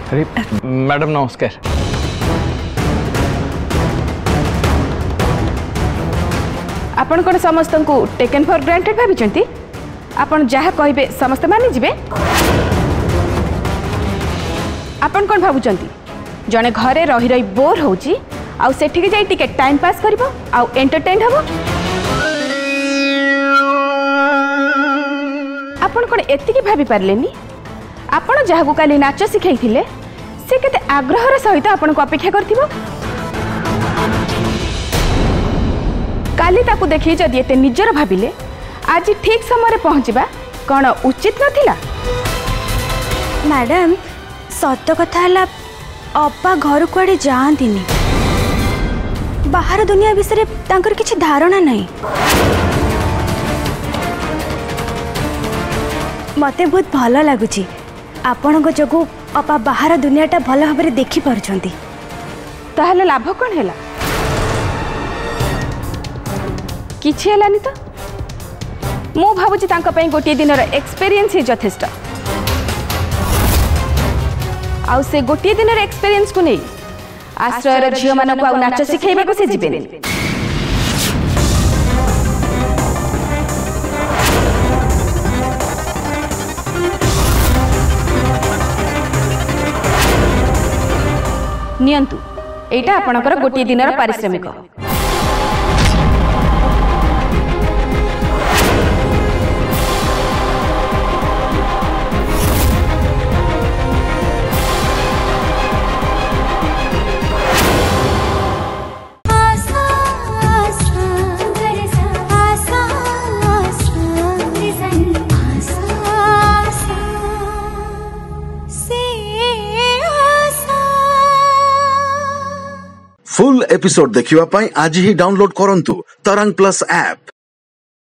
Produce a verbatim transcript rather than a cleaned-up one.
अरे मैडम नमस्कार। आपण कौन समस्त को टेकन फॉर ग्रांटेड भाई आपण जहाँ कहे समस्त मानि जिबे आपण कौन भावुचंती जने घरे रही रही बोर होची आउ सेठी जाई टिके टाइम पास करिवो आउ एंटरटेन हबो आपण कौन एतिकी भाभी पारलेनी आपण जहाँ काली नाच शिखाई थिले से केते आग्रहर सहित आपण को अपेक्षा करथिबो काली ताकू देखि जदि एते निजर भाबिले आज ठीक समय पहुँचवा कौन उचित नथिला। मैडम सत कथा है अप्पा घर कुआड़े जाती बाहर दुनिया विषय तांकर किछि धारणा नहीं मते बहुत भल लगुच आपण जो अपा बाहर दुनियाटा भल भाव देखी पारछंती ताहले लाभ कौन है किछि हेलानी तो मु भावुची तांका पई गोटे दिन एक्सपीरियंस ही यथेष्ट आउ से गोटे दिन एक्सपीरियंस को नहीं आश्रय झील मानक आउ नाच शिखाइबा से जिबेनी नियंतु एटा आपणकर गोटे दिन पारिश्रमिक। फुल एपिसोड देखिवा पाई आज ही डाउनलोड करंतु तरंग प्लस ऐप।